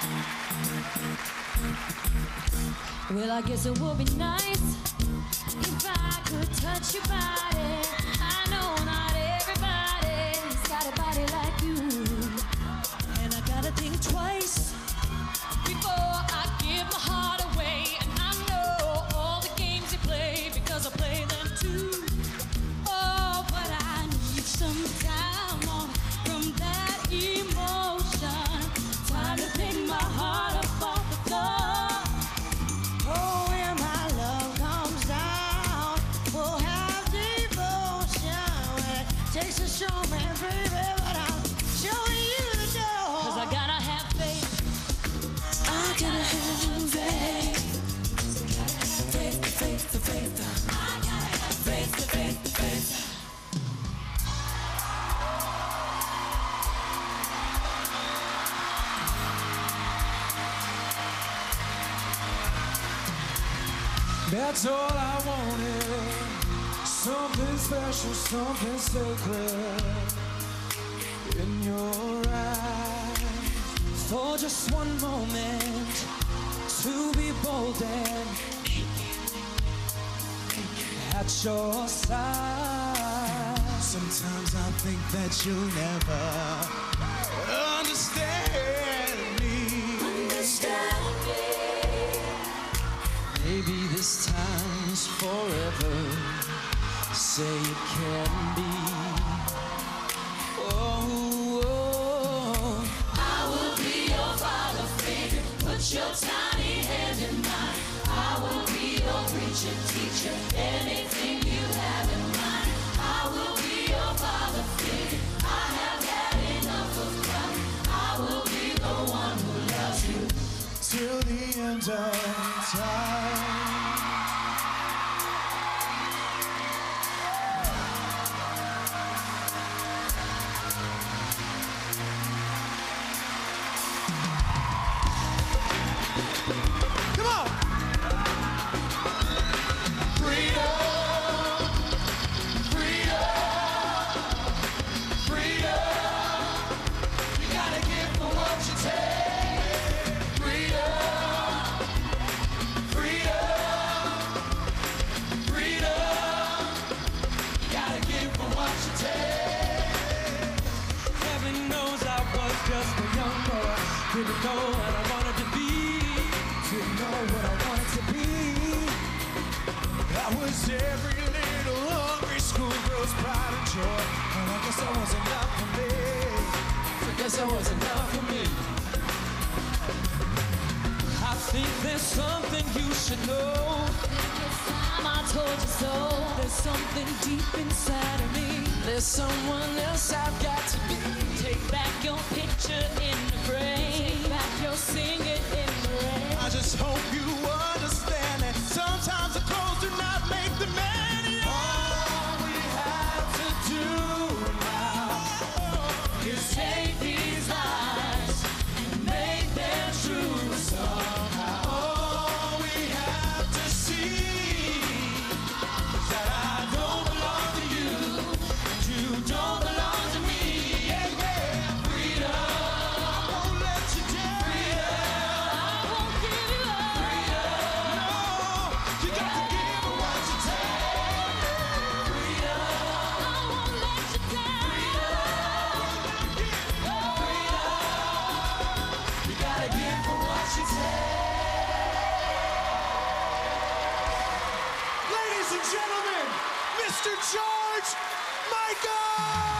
Well, I guess it would be nice if I could touch your body. I know not everybody's got a body like you, and I gotta think twice before I give my heart away. And I know all the games you play because I play them too. Oh, but I need some time off from that emotion. Time to pick my heart up off the floor. Oh, when my love comes down, we'll have devotion. When it takes a showman, baby, but I'm showing you the door. 'Cause I gotta have faith. I gotta have faith. Faith, faith, faith. I gotta have faith, faith, faith. That's all I wanted. Something special, something sacred in your eyes. For just one moment, to be bold and at your side. Sometimes I think that you'll never understand me. Maybe this time's forever. Say it can be. Oh, oh. I will be your father figure. Put your tiny hand in mine. I will be your preacher, teacher. Anything you have in mind. I will be your father figure. I have had enough of crying. I will be the one who loves you till the end of time. Come on! Freedom! Freedom! Freedom! You gotta give for what you take. Freedom! Freedom! Freedom! You gotta give for what you take. Heaven knows I was just a young boy. Didn't know what I wanted to be. Didn't know what I wanted to be. I was every little hungry schoolgirl's pride and joy. And I guess that was enough for me. I guess that was enough for me. I think there's something you should know. This time I told you so. There's something deep inside of me. There's someone else I've got to be. Take back your picture in the frame. Take back your singing in the rain. I just hope you understand that sometimes the clothes do not make the man. All we have to do now is take these lies and make them true somehow. All we have to see is that I don't belong to you, and you don't belong to me. Yeah, yeah. Freedom, I won't let you down. Freedom, I won't give you up. freedom, no, you got to give her what you take. Freedom, I won't let you down. you gotta give her what you take. Ladies and gentlemen, Mr. George Michael!